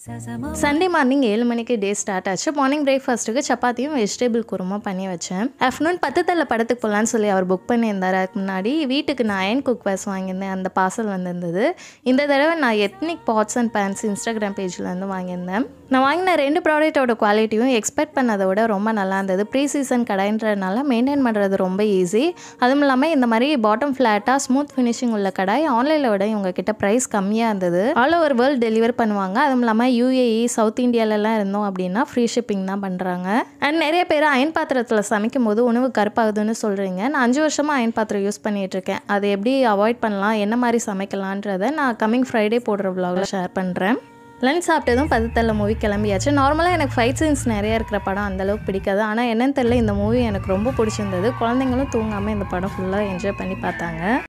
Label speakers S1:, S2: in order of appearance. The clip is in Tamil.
S1: சண்டே மார்னிங் 7 மணிக்கு டே ஸ்டார்ட் ஆச்சு. மார்னிங் பிரேக்ஃபாஸ்ட்டுக்கு சப்பாத்தியும் வெஜிடபிள் குருமா பண்ணி வச்சேன். ஆஃப்டர்நூன் 10 தள்ள படத்துக்கு போகலான்னு சொல்லி அவர் புக் பண்ணியிருந்தார். அதுக்கு முன்னாடி வீட்டுக்கு நான் அயன் குக் வேர்ஸ் வாங்கியிருந்தேன். அந்த பார்சல் வந்திருந்தது. இந்த தடவை நான் ethnic pots and pans Instagram பேஜ்லேருந்து வாங்கியிருந்தேன். நான் வாங்கின 2 ப்ராடக்ட்டோட குவாலிட்டியும் எக்ஸ்பெக்ட் பண்ணதை விட ரொம்ப நல்லா இருந்தது. ப்ரீ சீசன் கடாயின்றதுனால மெயின்டைன் பண்ணுறது ரொம்ப ஈஸி. அதுவும் இல்லாமல் இந்த மாதிரி பாட்டம் ஃப்ளாட்டாக ஸ்மூத் ஃபினிஷிங் உள்ள கடாய் ஆன்லைனில் விட இவங்க கிட்ட ப்ரைஸ் கம்மியாக இருந்தது. ஆல் ஓவர் வேர்ல்டு டெலிவர் பண்ணுவாங்க. அதுவும் இல்லாமல் UAE சவுத் இந்தியாலலாம் இருந்தோம் அப்படின்னா ஃப்ரீ ஷிப்பிங் தான் பண்ணுறாங்க. அண்ட் நிறைய பேர் அயன் பாத்திரத்தில் சமைக்கும் போது உணவு கருப்பாகுதுன்னு சொல்கிறீங்க. நான் 5 வருஷமாக அயன் பாத்திரம் யூஸ் பண்ணிகிட்ருக்கேன். அதை எப்படி அவாய்ட் பண்ணலாம், என்ன மாதிரி சமைக்கலான்றதை நான் கம்மிங் ஃப்ரைடே போடுற vlogல ஷேர் பண்ணுறேன். லஞ்ச் சாப்பிட்டதும் 10 தள்ள மூவி கிளம்பியாச்சு. நார்மலாக எனக்கு ஃபைட் சீன்ஸ் நிறையா இருக்கிற படம் அந்தளவுக்கு பிடிக்காது. ஆனால் என்னன்னு தெரியல, இந்த மூவி எனக்கு ரொம்ப பிடிச்சிருந்தது. குழந்தைங்களும் தூங்காமல் இந்த படம் ஃபுல்லாக என்ஜாய் பண்ணி பார்த்தாங்க.